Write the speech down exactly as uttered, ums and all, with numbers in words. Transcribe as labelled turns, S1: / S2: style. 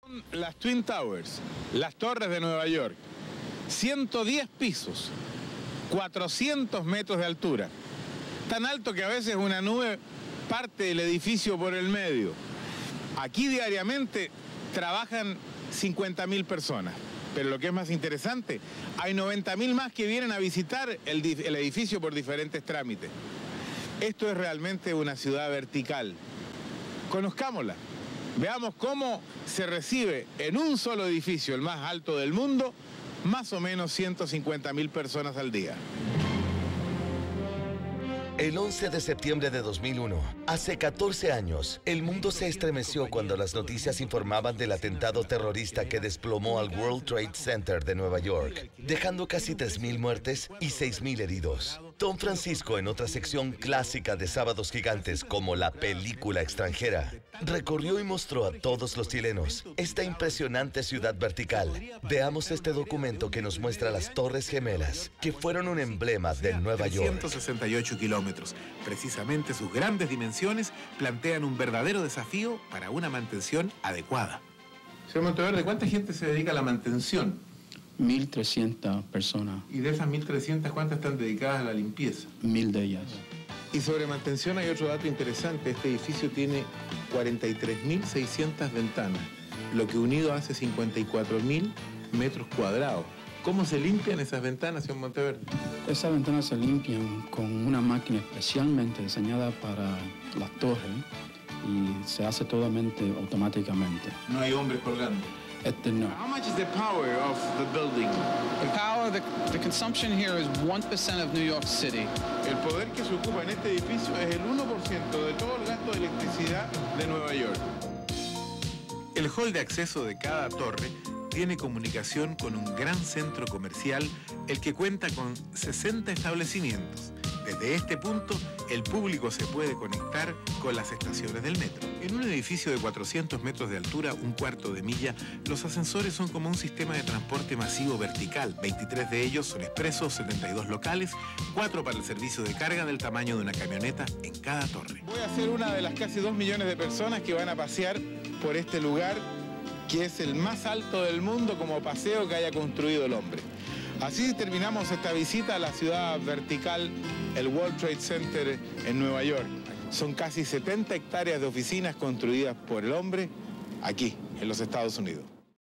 S1: Las Twin Towers, las torres de Nueva York, ciento diez pisos, cuatrocientos metros de altura, tan alto que a veces una nube parte del edificio por el medio. Aquí diariamente trabajan cincuenta mil personas, pero lo que es más interesante, hay noventa mil más que vienen a visitar el, el edificio por diferentes trámites. Esto es realmente una ciudad vertical. Conozcámosla. Veamos cómo se recibe en un solo edificio, el más alto del mundo, más o menos ciento cincuenta mil personas al día.
S2: El once de septiembre de dos mil uno, hace catorce años, el mundo se estremeció cuando las noticias informaban del atentado terrorista que desplomó al World Trade Center de Nueva York, dejando casi tres mil muertes y seis mil heridos. Tom Francisco, en otra sección clásica de Sábados Gigantes como la película extranjera, recorrió y mostró a todos los chilenos esta impresionante ciudad vertical. Veamos este documento que nos muestra las Torres Gemelas, que fueron un emblema de Nueva York.
S3: ciento sesenta y ocho kilómetros. Precisamente sus grandes dimensiones plantean un verdadero desafío para una mantención adecuada.
S1: Señor Monteverde, ¿cuánta gente se dedica a la mantención?
S4: mil trescientas personas.
S1: Y de esas mil trescientas, ¿cuántas están dedicadas a la limpieza?
S4: Mil de ellas.
S1: Y sobre mantención hay otro dato interesante. Este edificio tiene cuarenta y tres mil seiscientas ventanas, lo que unido hace cincuenta y cuatro mil metros cuadrados. ¿Cómo se limpian esas ventanas, señor Monteverde?
S4: Esas ventanas se limpian con una máquina especialmente diseñada para las torres y se hace totalmente automáticamente.
S1: No hay hombres colgando.
S4: Este no.
S1: How much is the power of the building?
S5: The power, the, the consumption here is one percent of New York City.
S1: El poder que se ocupa en este edificio es el uno por ciento de todo el gasto de electricidad de Nueva York.
S3: El hall de acceso de cada torre tiene comunicación con un gran centro comercial, el que cuenta con sesenta establecimientos. Desde este punto, el público se puede conectar con las estaciones del metro. En un edificio de cuatrocientos metros de altura, un cuarto de milla, los ascensores son como un sistema de transporte masivo vertical. veintitrés de ellos son expresos, setenta y dos locales, cuatro para el servicio de carga del tamaño de una camioneta en cada torre.
S1: Voy a ser una de las casi dos millones de personas que van a pasear por este lugar, que es el más alto del mundo como paseo que haya construido el hombre. Así terminamos esta visita a la ciudad vertical, el World Trade Center en Nueva York. Son casi setenta hectáreas de oficinas construidas por el hombre aquí, en los Estados Unidos.